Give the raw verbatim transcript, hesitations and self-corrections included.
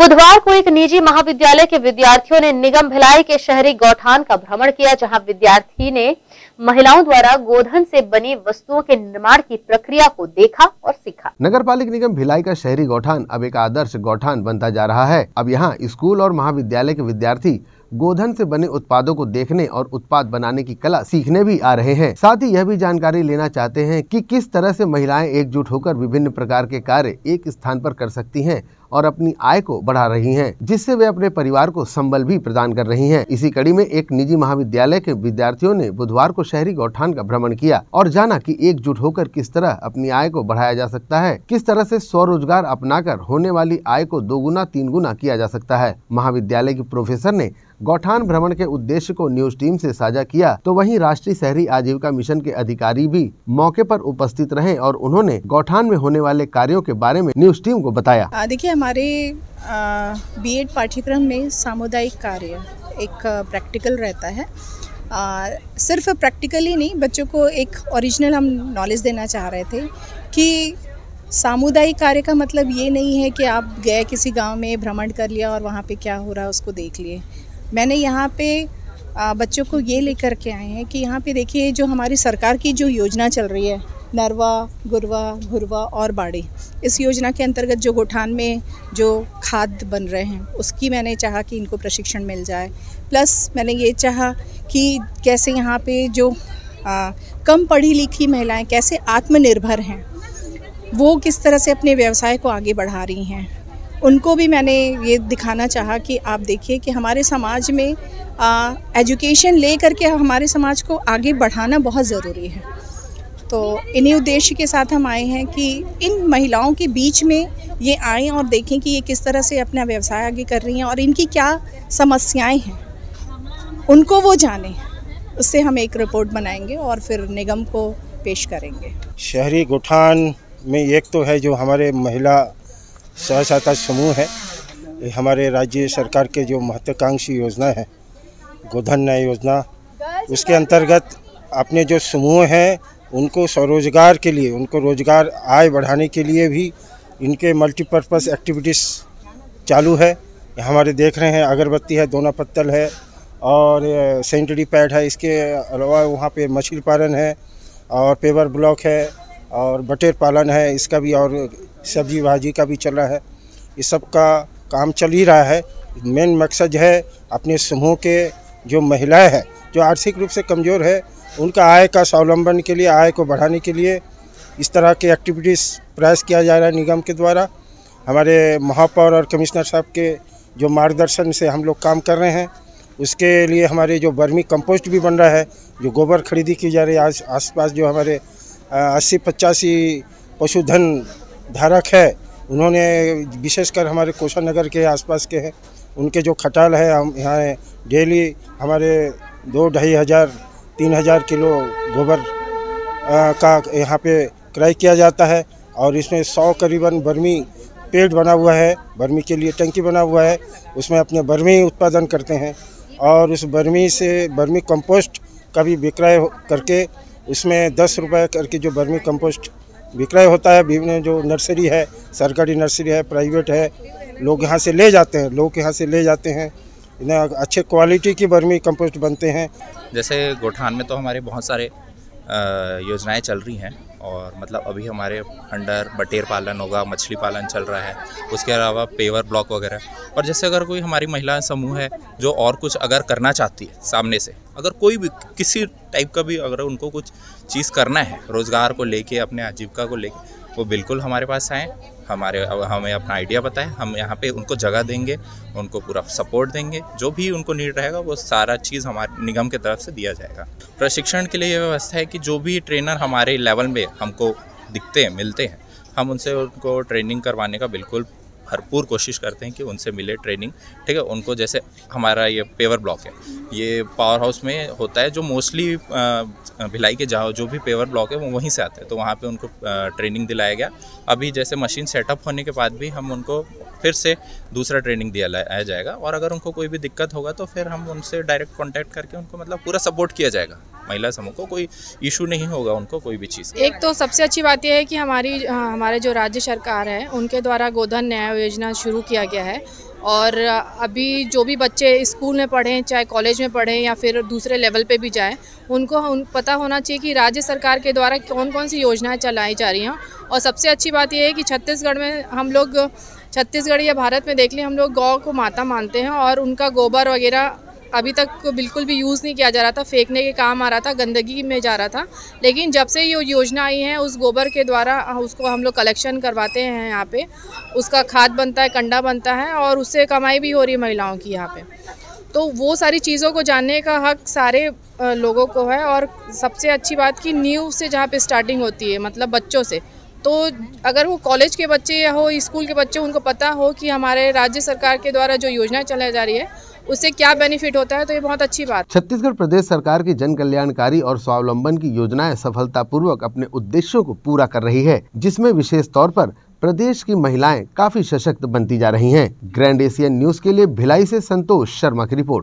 बुधवार को एक निजी महाविद्यालय के विद्यार्थियों ने निगम भिलाई के शहरी गौठान का भ्रमण किया, जहां विद्यार्थी ने महिलाओं द्वारा गोधन से बनी वस्तुओं के निर्माण की प्रक्रिया को देखा और सीखा। नगर पालिक निगम भिलाई का शहरी गौठान अब एक आदर्श गौठान बनता जा रहा है। अब यहाँ स्कूल और महाविद्यालय के विद्यार्थी गोधन से बने उत्पादों को देखने और उत्पाद बनाने की कला सीखने भी आ रहे हैं। साथ ही यह भी जानकारी लेना चाहते हैं कि किस तरह से महिलाएं एकजुट होकर विभिन्न प्रकार के कार्य एक स्थान पर कर सकती हैं और अपनी आय को बढ़ा रही हैं, जिससे वे अपने परिवार को संबल भी प्रदान कर रही हैं। इसी कड़ी में एक निजी महाविद्यालय के विद्यार्थियों ने बुधवार को शहरी गौठान का भ्रमण किया और जाना कि एकजुट होकर किस तरह अपनी आय को बढ़ाया जा सकता है, किस तरह से स्वरोजगार अपनाकर होने वाली आय को दोगुना तीन गुना किया जा सकता है। महाविद्यालय की प्रोफेसर ने गौठान भ्रमण के उद्देश्य को न्यूज टीम से साझा किया, तो वहीं राष्ट्रीय शहरी आजीविका मिशन के अधिकारी भी मौके पर उपस्थित रहे और उन्होंने गौठान में होने वाले कार्यों के बारे में न्यूज टीम को बताया। देखिए, हमारे बीएड पाठ्यक्रम में सामुदायिक कार्य एक प्रैक्टिकल रहता है। आ, सिर्फ प्रैक्टिकल ही नहीं, बच्चों को एक ओरिजिनल हम नॉलेज देना चाह रहे थे कि सामुदायिक कार्य का मतलब ये नहीं है कि आप गए किसी गांव में भ्रमण कर लिया और वहाँ पे क्या हो रहा है उसको देख लिए। मैंने यहाँ पे बच्चों को ये लेकर के आए हैं कि यहाँ पे देखिए, जो हमारी सरकार की जो योजना चल रही है, नरवा, गुरवा, घुरवा और बाड़ी, इस योजना के अंतर्गत जो गौठान में जो खाद बन रहे हैं उसकी मैंने चाहा कि इनको प्रशिक्षण मिल जाए। प्लस मैंने ये चाहा कि कैसे यहाँ पे जो आ, कम पढ़ी लिखी महिलाएं कैसे आत्मनिर्भर हैं, वो किस तरह से अपने व्यवसाय को आगे बढ़ा रही हैं, उनको भी मैंने ये दिखाना चाहा कि आप देखिए कि हमारे समाज में आ, एजुकेशन ले करके हमारे समाज को आगे बढ़ाना बहुत ज़रूरी है। तो इन्हीं उद्देश्य के साथ हम आए हैं कि इन महिलाओं के बीच में ये आएँ और देखें कि ये किस तरह से अपना व्यवसाय आगे कर रही हैं और इनकी क्या समस्याएं हैं, उनको वो जानें। उससे हम एक रिपोर्ट बनाएंगे और फिर निगम को पेश करेंगे। शहरी गौठान में एक तो है जो हमारे महिला स्व सहायता समूह है, हमारे राज्य सरकार के जो महत्वाकांक्षी योजना है गोधन न्याय योजना, उसके अंतर्गत अपने जो समूह हैं उनको स्वरोजगार के लिए, उनको रोजगार आय बढ़ाने के लिए भी इनके मल्टीपर्पज़ एक्टिविटीज़ चालू है। हमारे देख रहे हैं अगरबत्ती है, दोना पत्तल है और सैनिटरी पैड है। इसके अलावा वहाँ पे मछली पालन है और पेवर ब्लॉक है और बटेर पालन है, इसका भी, और सब्जी भाजी का भी चल रहा है। इस सब का काम चल ही रहा है। मेन मकसद है अपने समूह के जो महिलाएं हैं जो आर्थिक रूप से कमज़ोर है, उनका आय का स्वावलंबन के लिए, आय को बढ़ाने के लिए इस तरह के एक्टिविटीज़ प्रयास किया जा रहा है निगम के द्वारा। हमारे महापौर और कमिश्नर साहब के जो मार्गदर्शन से हम लोग काम कर रहे हैं, उसके लिए हमारे जो वर्मी कंपोस्ट भी बन रहा है, जो गोबर खरीदी की जा रही है। आज आसपास जो हमारे अस्सी पचासी पशुधन धारक है, उन्होंने विशेषकर हमारे कोषा नगर के आसपास के हैं, उनके जो खटाल है, हम यहाँ डेली हमारे दो ढाई हज़ार तीन हज़ार किलो गोबर का यहाँ पे क्रय किया जाता है और इसमें सौ करीबन बर्मी पेड़ बना हुआ है, बर्मी के लिए टंकी बना हुआ है, उसमें अपने बर्मी उत्पादन करते हैं और उस बर्मी से बर्मी कंपोस्ट का भी विक्रय करके उसमें दस रुपये करके जो बर्मी कंपोस्ट विक्रय होता है। विभिन्न जो नर्सरी है, सरकारी नर्सरी है, प्राइवेट है, लोग यहाँ से ले जाते हैं, लोग यहाँ से ले जाते हैं। इन्हें अच्छे क्वालिटी की बर्मी कंपोस्ट बनते हैं। जैसे गौठान में तो हमारे बहुत सारे योजनाएं चल रही हैं और मतलब अभी हमारे अंडर बटेर पालन होगा, मछली पालन चल रहा है, उसके अलावा पेवर ब्लॉक वगैरह। और जैसे अगर कोई हमारी महिला समूह है जो और कुछ अगर करना चाहती है सामने से, अगर कोई भी किसी टाइप का भी अगर उनको कुछ चीज़ करना है रोज़गार को लेके, अपने आजीविका को लेके, वो बिल्कुल हमारे पास आएँ, हमारे हमें अपना आइडिया बताएं, हम यहाँ पे उनको जगह देंगे, उनको पूरा सपोर्ट देंगे, जो भी उनको नीड रहेगा वो सारा चीज़ हमारे निगम की तरफ से दिया जाएगा। प्रशिक्षण के लिए ये व्यवस्था है कि जो भी ट्रेनर हमारे लेवल में हमको दिखते हैं, मिलते हैं, हम उनसे उनको ट्रेनिंग करवाने का बिल्कुल भरपूर कोशिश करते हैं कि उनसे मिले ट्रेनिंग। ठीक है, उनको जैसे हमारा ये पेवर ब्लॉक है, ये पावर हाउस में होता है, जो मोस्टली भिलाई के जाओ जो भी पेवर ब्लॉक है वो वहीं से आते हैं, तो वहाँ पे उनको ट्रेनिंग दिलाया गया। अभी जैसे मशीन सेटअप होने के बाद भी हम उनको फिर से दूसरा ट्रेनिंग दिया जाएगा और अगर उनको कोई भी दिक्कत होगा तो फिर हम उनसे डायरेक्ट कॉन्टैक्ट करके उनको मतलब पूरा सपोर्ट किया जाएगा। महिला समूह को कोई इशू नहीं होगा, उनको कोई भी चीज़। एक तो सबसे अच्छी बात यह है कि हमारी हमारे जो राज्य सरकार है उनके द्वारा गोधन न्याय योजना शुरू किया गया है और अभी जो भी बच्चे स्कूल में पढ़ें, चाहे कॉलेज में पढ़ें या फिर दूसरे लेवल पे भी जाएं, उनको उन पता होना चाहिए कि राज्य सरकार के द्वारा कौन कौन सी योजनाएं चलाई जा रही हैं। और सबसे अच्छी बात यह है कि छत्तीसगढ़ में हम लोग छत्तीसगढ़ या भारत में देख लें, हम लोग गौ को माता मानते हैं और उनका गोबर वगैरह अभी तक बिल्कुल भी यूज़ नहीं किया जा रहा था, फेंकने के काम आ रहा था, गंदगी में जा रहा था। लेकिन जब से ये योजना आई है उस गोबर के द्वारा उसको हम लोग कलेक्शन करवाते हैं यहाँ पे, उसका खाद बनता है, कंडा बनता है और उससे कमाई भी हो रही है महिलाओं की यहाँ पे। तो वो सारी चीज़ों को जानने का हक सारे लोगों को है। और सबसे अच्छी बात कि न्यू से जहाँ पे स्टार्टिंग होती है, मतलब बच्चों से, तो अगर वो कॉलेज के बच्चे या हो स्कूल के बच्चे, उनको पता हो कि हमारे राज्य सरकार के द्वारा जो योजना चलाई जा रही है उससे क्या बेनिफिट होता है, तो ये बहुत अच्छी बात। छत्तीसगढ़ प्रदेश सरकार की जन कल्याणकारी और स्वावलंबन की योजनाएं सफलतापूर्वक अपने उद्देश्यों को पूरा कर रही है, जिसमें विशेष तौर पर प्रदेश की महिलाएं काफी सशक्त बनती जा रही हैं। ग्रैंड एशियन न्यूज के लिए भिलाई से संतोष शर्मा की रिपोर्ट।